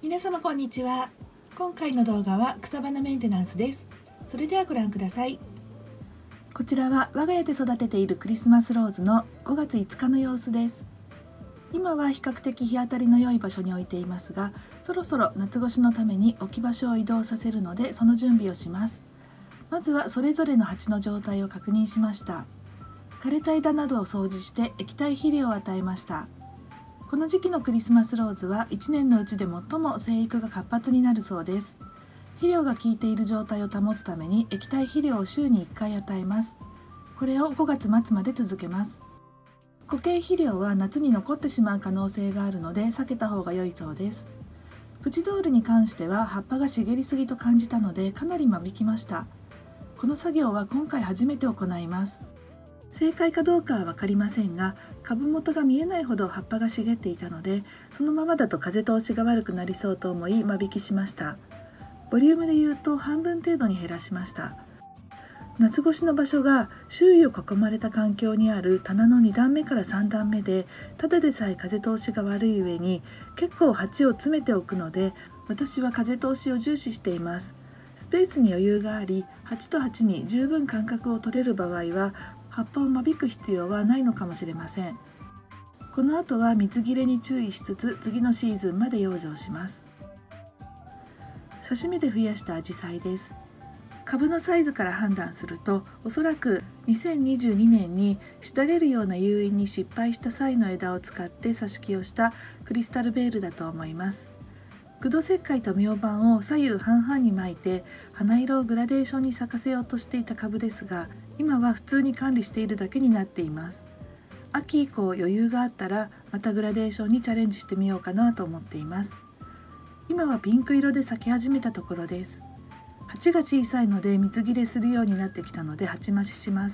皆様こんにちは。今回の動画は草花メンテナンスです。それではご覧ください。こちらは我が家で育てているクリスマスローズの5月5日の様子です。今は比較的日当たりの良い場所に置いていますが、そろそろ夏越しのために置き場所を移動させるのでその準備をします。まずはそれぞれの鉢の状態を確認しました。枯れた枝などを掃除して液体肥料を与えました。この時期のクリスマスローズは1年のうちで最も生育が活発になるそうです。肥料が効いている状態を保つために液体肥料を週に1回与えます。これを5月末まで続けます。固形肥料は夏に残ってしまう可能性があるので避けた方が良いそうです。プチドールに関しては葉っぱが茂りすぎと感じたのでかなり間引きました。この作業は今回初めて行います。正解かどうかは分かりませんが、株元が見えないほど葉っぱが茂っていたので、そのままだと風通しが悪くなりそうと思い間引きしました。ボリュームで言うと半分程度に減らしました。夏越しの場所が周囲を囲まれた環境にある棚の2段目から3段目で、ただでさえ風通しが悪い上に結構鉢を詰めておくので、私は風通しを重視しています。スペースに余裕があり、鉢と鉢に十分間隔を取れる場合は葉っぱを間引く必要はないのかもしれません。この後は水切れに注意しつつ次のシーズンまで養生します。刺身で増やしたアジサイです。株のサイズから判断すると、おそらく2022年にしだれるような誘引に失敗した際の枝を使って挿し木をしたクリスタルベールだと思います。苦土石灰と明板を左右半々に巻いて花色をグラデーションに咲かせようとしていた株ですが、今は普通に管理しているだけになっています。秋以降余裕があったらまたグラデーションにチャレンジしてみようかなと思っています。今はピンク色で咲き始めたところです。鉢が小さいので水切れするようになってきたので鉢増しします。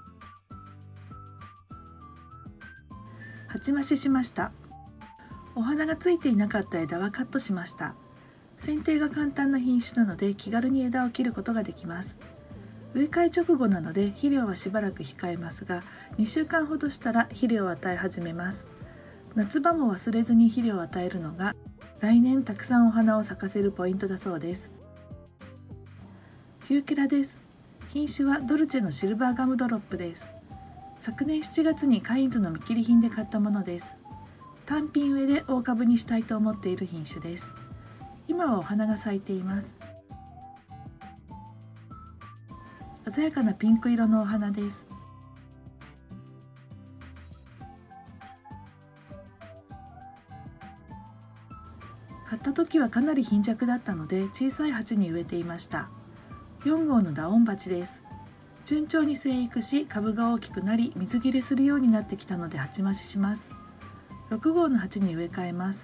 鉢増ししました。お花がついていなかった枝はカットしました。剪定が簡単な品種なので気軽に枝を切ることができます。植え替え直後なので肥料はしばらく控えますが、2週間ほどしたら肥料を与え始めます。夏場も忘れずに肥料を与えるのが来年たくさんお花を咲かせるポイントだそうです。ヒューケラです。品種はドルチェのシルバーガムドロップです。昨年7月にカインズの見切り品で買ったものです。単品植えで大株にしたいと思っている品種です。今はお花が咲いています。鮮やかなピンク色のお花です。買った時はかなり貧弱だったので小さい鉢に植えていました。4号のダオン鉢です。順調に生育し株が大きくなり水切れするようになってきたので鉢増しします。6号の鉢に植え替えます。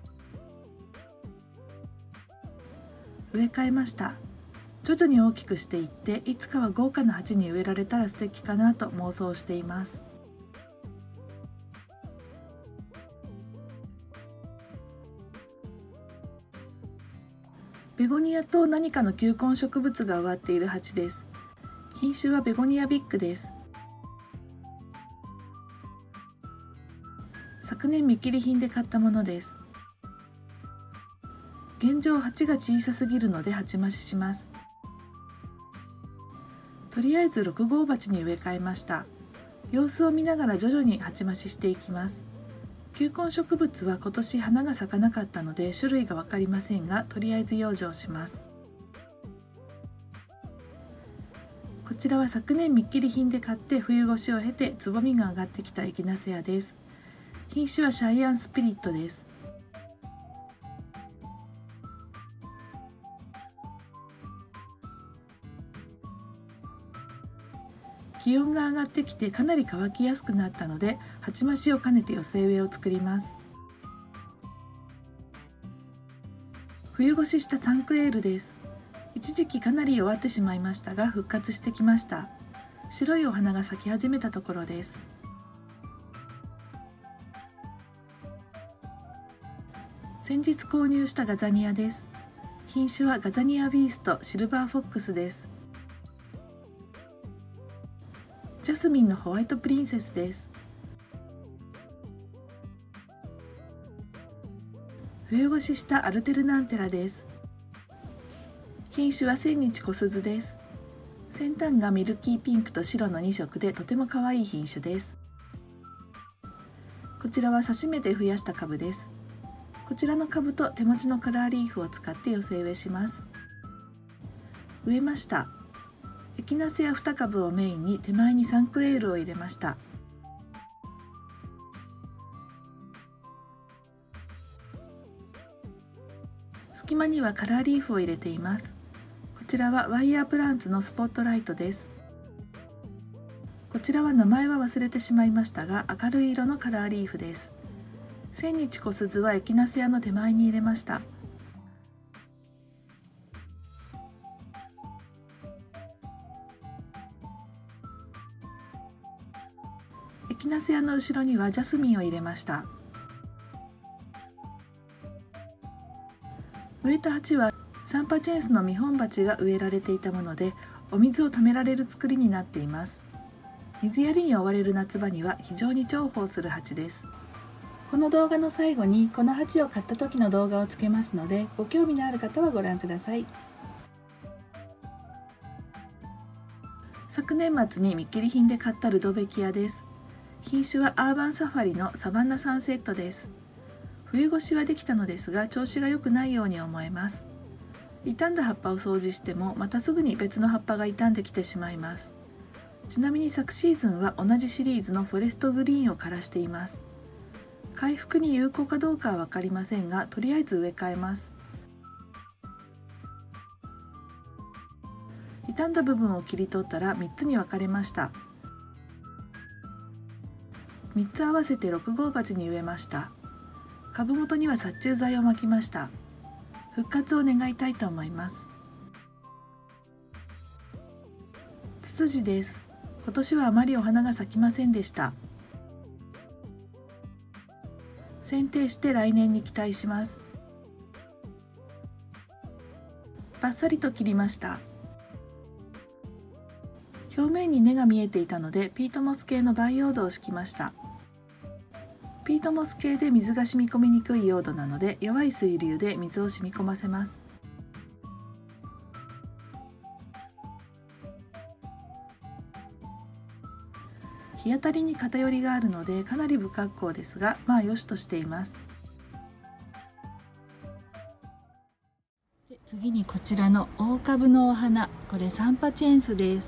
植え替えました。徐々に大きくしていっていつかは豪華な鉢に植えられたら素敵かなと妄想しています。ベゴニアと何かの球根植物が植わっている鉢です。品種はベゴニアビッグです。昨年見切り品で買ったものです。現状鉢が小さすぎるので鉢増しします。とりあえず6号鉢に植え替えました。様子を見ながら徐々に鉢増ししていきます。球根植物は今年花が咲かなかったので種類が分かりませんが、とりあえず養生します。こちらは昨年見切り品で買って冬越しを経てつぼみが上がってきたエキナセアです。品種はシャイアンスピリットです。気温が上がってきてかなり乾きやすくなったので鉢増しを兼ねて寄せ植えを作ります。冬越ししたサンクエールです。一時期かなり弱ってしまいましたが復活してきました。白いお花が咲き始めたところです。先日購入したガザニアです。品種はガザニアビーストシルバーフォックスです。ジャスミンのホワイトプリンセスです。 冬越ししたアルテルナンテラです。品種は千日小鈴です。先端がミルキーピンクと白の2色でとても可愛い品種です。こちらは刺し目で増やした株です。こちらの株と手持ちのカラーリーフを使って寄せ植えします。植えました。エキナセア2株をメインに手前にサンクエールを入れました。隙間にはカラーリーフを入れています。こちらはワイヤープランツのスポットライトです。こちらは名前は忘れてしまいましたが、明るい色のカラーリーフです。千日小鈴はエキナセアの手前に入れました。エキナセアの後ろにはジャスミンを入れました。植えた鉢はサンパチェンスの見本鉢が植えられていたもので、お水をためられる作りになっています。水やりに追われる夏場には非常に重宝する鉢です。この動画の最後にこの鉢を買った時の動画をつけますので、ご興味のある方はご覧ください。昨年末に見切り品で買ったルドベキアです。品種はアーバンサファリのサバンナサンセットです。冬越しはできたのですが、調子が良くないように思えます。傷んだ葉っぱを掃除してもまたすぐに別の葉っぱが傷んできてしまいます。ちなみに昨シーズンは同じシリーズのフォレストグリーンを枯らしています。回復に有効かどうかは分かりませんが、とりあえず植え替えます。傷んだ部分を切り取ったら3つに分かれました。3つ合わせて6号鉢に植えました。株元には殺虫剤をまきました。復活を願いたいと思います。ツツジです。今年はあまりお花が咲きませんでした。剪定して来年に期待します。バッサリと切りました。表面に根が見えていたのでピートモス系の培養土を敷きました。ピートモス系で水が染み込みにくい用土なので、弱い水流で水を染み込ませます。日当たりに偏りがあるのでかなり不格好ですが、まあ良しとしています。次にこちらの大株のお花、これサンパチェンスです。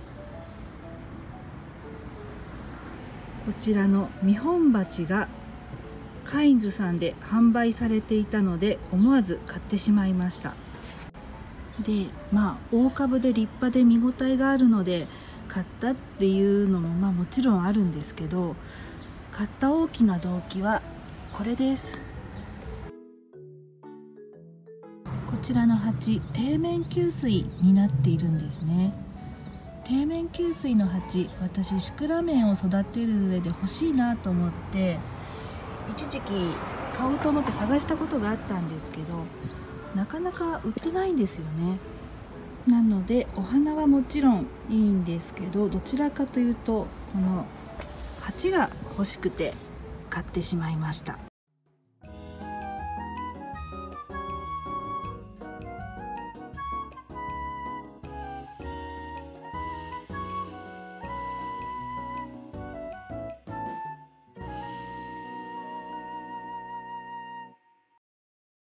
こちらの見本鉢がカインズさんで販売されていたので思わず買ってしまいました。で、大株で立派で見応えがあるので買ったっていうのももちろんあるんですけど、買った大きな動機はこれです。こちらの鉢、底面吸水になっているんですね。底面吸水の鉢、私シクラメンを育てる上で欲しいなと思って一時期買おうと思って探したことがあったんですけど、なかなか売ってないんですよね。なのでお花はもちろんいいんですけど、どちらかというとこの鉢が欲しくて買ってしまいました。